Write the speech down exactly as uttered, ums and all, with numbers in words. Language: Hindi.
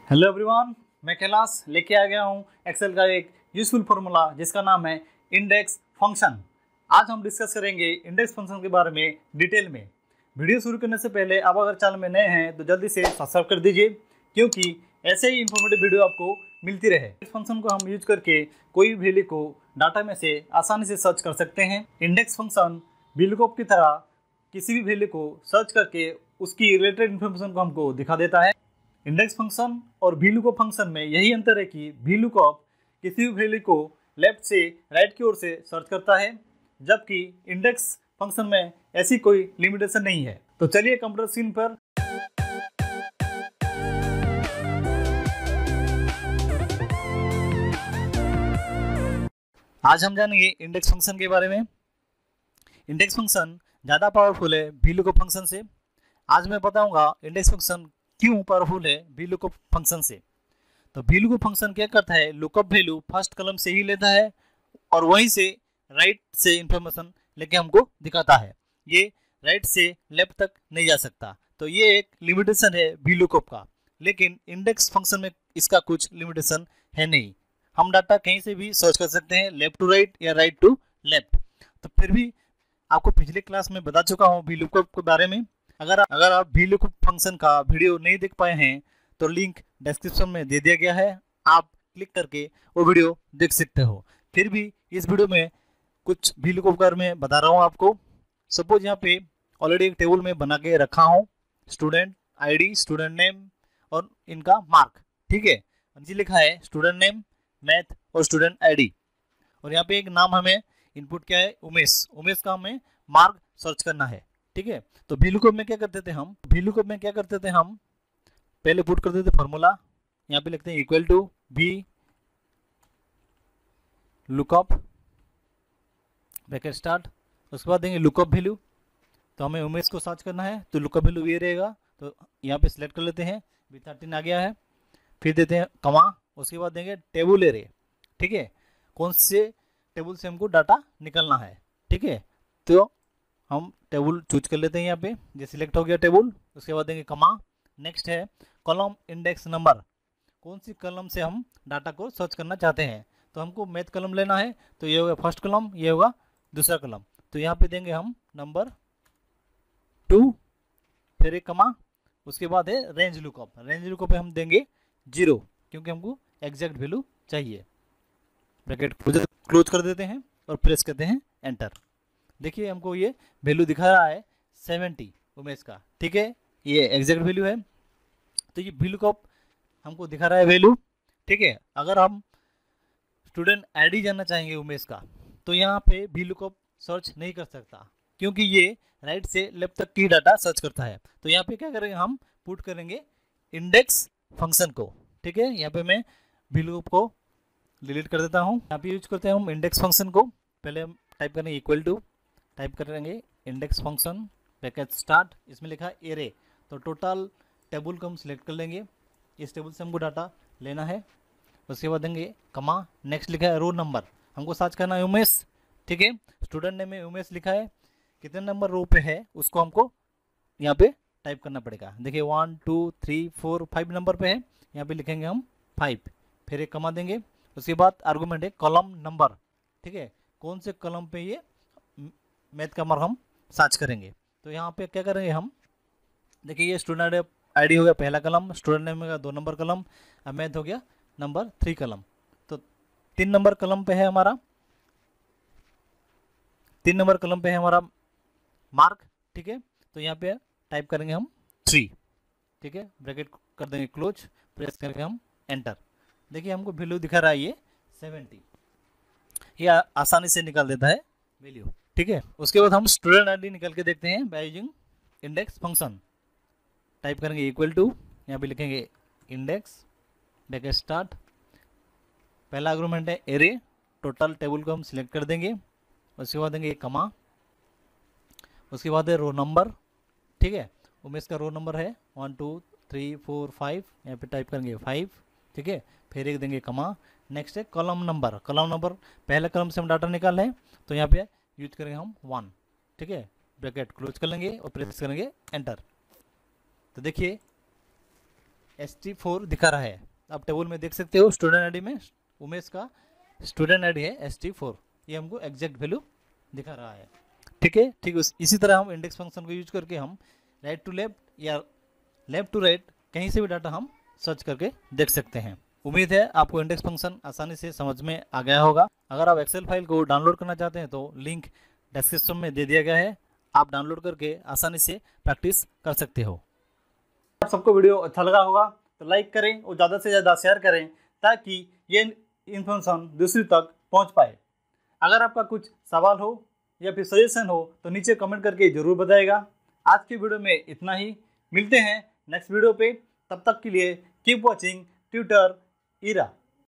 हेलो एवरीवन, मैं कैलाश लेके आ गया हूँ एक्सेल का एक यूजफुल फार्मूला जिसका नाम है इंडेक्स फंक्शन। आज हम डिस्कस करेंगे इंडेक्स फंक्शन के बारे में डिटेल में। वीडियो शुरू करने से पहले आप अगर चैनल में नए हैं तो जल्दी से सब्सक्राइब कर दीजिए, क्योंकि ऐसे ही इंफॉर्मेटिव वीडियो आपको मिलती रहे। इस फंक्शन को हम यूज करके कोई भी वैल्यू को डाटा में से आसानी से सर्च कर सकते हैं। इंडेक्स फंक्शन वीलुकअप की तरह किसी भी वैल्यू को सर्च करके उसकी रिलेटेड इन्फॉर्मेशन को हमको दिखा देता है। इंडेक्स फंक्शन और वीलुकअप फंक्शन में यही अंतर है कि वीलुकअप किसी भी वैल्यू को लेफ्ट से राइट की ओर से सर्च करता है, जबकि इंडेक्स फंक्शन में ऐसी कोई लिमिटेशन नहीं है। तो चलिए कंप्यूटर स्क्रीन पर आज हम जानेंगे इंडेक्स फंक्शन के बारे में। इंडेक्स फंक्शन ज़्यादा पावरफुल है वीलुकअप फंक्शन से। आज मैं बताऊंगा इंडेक्स फंक्शन क्यों पावरफुल है वीलुकअप फंक्शन से। तो वीलुकअप फंक्शन क्या करता है, लुकअप वैल्यू फर्स्ट कॉलम से ही लेता है और वहीं से राइट से इंफॉर्मेशन लेके हमको दिखाता है। ये राइट से लेफ्ट तक नहीं जा सकता, तो ये एक लिमिटेशन है वीलुकअप का। लेकिन इंडेक्स फंक्शन में इसका कुछ लिमिटेशन है नहीं। हम डाटा कहीं से भी सर्च कर सकते हैं, लेफ्ट टू राइट या राइट टू लेफ्ट। तो फिर भी आपको पिछले क्लास में बता चुका हूँ वीलुकअप के बारे में। अगर अगर आप वीलुकअप फंक्शन का वीडियो नहीं देख पाए हैं तो लिंक डिस्क्रिप्शन में दे दिया गया है, आप क्लिक करके वो वीडियो देख सकते हो। फिर भी इस वीडियो में कुछ वीलुकअप कर में बता रहा हूँ आपको। सपोज यहाँ पे ऑलरेडी एक टेबल में बना के रखा हूँ, स्टूडेंट आईडी, स्टूडेंट नेम और इनका मार्क। ठीक है, नीचे लिखा है स्टूडेंट नेम, मैथ और स्टूडेंट आईडी। और यहाँ पे एक नाम हमें इनपुट क्या है, उमेश। उमेश का हमें मार्क सर्च करना है। ठीक है, तो वीलुकअप में क्या करते थे हम वीलुकअप में क्या करते थे हम पहले पुट करते थे फॉर्मूला। यहाँ पे लिखते हैं equal to V lookup bracket start, उसके बाद देंगे लुकअप वैल्यू। तो हमें उमेश को सर्च करना है तो लुकअप वैल्यू ये रहेगा। तो यहाँ पे सिलेक्ट कर लेते हैं, वी थर्टीन आ गया है। फिर देते हैं कमा, उसके बाद देंगे टेबल एरे। ठीक है, कौन से टेबल से हमको डाटा निकलना है। ठीक है, तो हम टेबल चूज कर लेते हैं। यहाँ पे ये सिलेक्ट हो गया टेबल, उसके बाद देंगे कमा। नेक्स्ट है कॉलम इंडेक्स नंबर, कौन सी कॉलम से हम डाटा को सर्च करना चाहते हैं। तो हमको मैथ कॉलम लेना है, तो ये होगा फर्स्ट कॉलम, ये होगा दूसरा कॉलम। तो यहाँ पे देंगे हम नंबर टू, फिर एक कमा, उसके बाद है रेंज लुकअप। रेंज लुकअप पे हम देंगे जीरो, क्योंकि हमको एग्जैक्ट वैल्यू चाहिए। ब्रैकेट क्लोज कर देते हैं और प्रेस करते हैं एंटर। देखिए हमको ये वैल्यू दिखा रहा है सेवेंटी उमेश का। ठीक है, ये एग्जैक्ट वैल्यू है। तो ये वीलुकअप हमको दिखा रहा है वैल्यू। ठीक है, अगर हम स्टूडेंट आईडी जानना चाहेंगे उमेश का, तो यहाँ पे वीलुकअप सर्च नहीं कर सकता, क्योंकि ये राइट से लेफ्ट तक की डाटा सर्च करता है। तो यहाँ पे क्या करेंगे, हम पुट करेंगे इंडेक्स फंक्शन को। ठीक है, यहाँ पे मैं वीलुकअप को डिलीट कर देता हूँ। यहाँ पे यूज करते हैं हम इंडेक्स फंक्शन को। पहले हम टाइप करेंगे इक्वल टू, टाइप करेंगे इंडेक्स फंक्शन ब्रैकेट स्टार्ट, इसमें लिखा है एरे। तो टोटल टेबल को हम सिलेक्ट कर लेंगे, इस टेबल से हमको डाटा लेना है। उसके बाद देंगे कमा, नेक्स्ट लिखा है रो नंबर, हमको सर्च करना है उमेश। ठीक है, स्टूडेंट नेम में उमेश लिखा है, कितने नंबर रो पे है उसको हमको यहाँ पे टाइप करना पड़ेगा। देखिए one two three four five number पे है, यहाँ पे लिखेंगे हम फाइव, फिर एक कमा देंगे। उसके बाद आर्गूमेंट है कॉलम नंबर। ठीक है, कौन से कॉलम पे ये मैथ का मार्क हम सर्च करेंगे। तो यहाँ पे क्या करेंगे हम, देखिए ये स्टूडेंट आईडी हो गया पहला कलम, स्टूडेंट नेम का दो नंबर कलम, अब मैथ हो गया नंबर थ्री कलम। तो तीन नंबर कलम पे है हमारा तीन नंबर कलम पे है हमारा मार्क। ठीक है, तो यहाँ पे टाइप करेंगे हम थ्री। ठीक है, ब्रैकेट कर देंगे क्लोज, प्रेस करके हम एंटर। देखिए हमको वैल्यू दिखा रहा है ये सेवेंटी, ये आसानी से निकाल देता है वैल्यू। ठीक है, उसके बाद हम स्टूडेंट आईडी निकल के देखते हैं by using index function. Type करेंगे इक्वल टू, यहाँ पे लिखेंगे इंडेक्स ब्रैकेट स्टार्ट, पहला आर्गुमेंट है एरे, टोटल टेबल को हम सिलेक्ट कर देंगे। उसके बाद देंगे कमा, उसके बाद है रो नंबर। ठीक है, उमेश का रो नंबर है one two three four five, यहाँ पे टाइप करेंगे फाइव। ठीक है, फिर एक देंगे कमा, नेक्स्ट है कॉलम नंबर। कॉलम नंबर पहले कॉलम से हम डाटा निकाल हैं, तो यहाँ पे यूज करेंगे हम वन। ठीक है, ब्रैकेट क्लोज कर लेंगे और प्रेस करेंगे एंटर। तो देखिए एस टी फोर दिखा रहा है। आप टेबल में देख सकते हो स्टूडेंट आईडी में उमेश का स्टूडेंट आईडी है एस टी फोर, ये हमको एग्जैक्ट वैल्यू दिखा रहा है। ठीक है, ठीक है। इसी तरह हम इंडेक्स फंक्शन को यूज करके हम राइट टू लेफ्ट या लेफ्ट टू राइट कहीं से भी डाटा हम सर्च करके देख सकते हैं। उम्मीद है आपको इंडेक्स फंक्शन आसानी से समझ में आ गया होगा। अगर आप एक्सेल फाइल को डाउनलोड करना चाहते हैं तो लिंक डिस्क्रिप्शन में दे दिया गया है, आप डाउनलोड करके आसानी से प्रैक्टिस कर सकते हो। आप सबको वीडियो अच्छा लगा होगा तो लाइक करें और ज़्यादा से ज़्यादा शेयर करें ताकि ये इन्फॉर्मेशन दूसरी तक पहुंच पाए। अगर आपका कुछ सवाल हो या फिर सजेशन हो तो नीचे कमेंट करके ज़रूर बताइएगा। आज की वीडियो में इतना ही, मिलते हैं नेक्स्ट वीडियो पे। तब तक के लिए कीप वॉचिंग ट्यूटर इरा।